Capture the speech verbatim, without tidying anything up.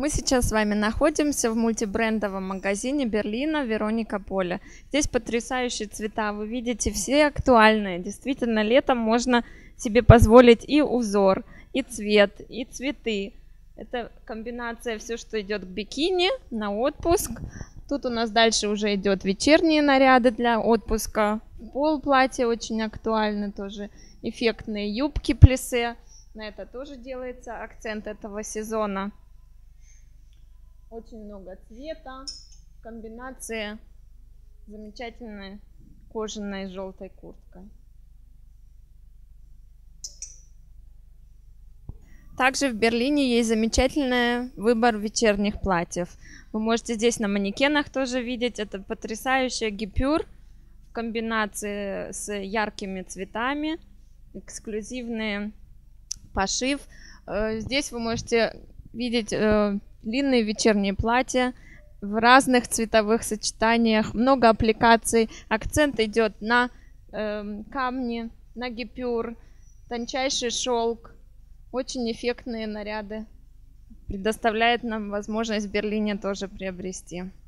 Мы сейчас с вами находимся в мультибрендовом магазине Берлина Вероника Поле. Здесь потрясающие цвета, вы видите, все актуальные. Действительно, летом можно себе позволить и узор, и цвет, и цветы. Это комбинация, все, что идет к бикини на отпуск. Тут у нас дальше уже идет вечерние наряды для отпуска. Пол платья очень актуальны тоже. Эффектные юбки плиссе. На это тоже делается акцент этого сезона. Очень много цвета, комбинация замечательной кожаной желтой курткой. Также в Берлине есть замечательный выбор вечерних платьев. Вы можете здесь на манекенах тоже видеть. Это потрясающая гипюр в комбинации с яркими цветами, эксклюзивный пошив. Здесь вы можете видеть длинные вечерние платья в разных цветовых сочетаниях, много аппликаций. Акцент идет на э, камни, на гипюр, тончайший шелк. Очень эффектные наряды. Предоставляет нам возможность в Берлине тоже приобрести.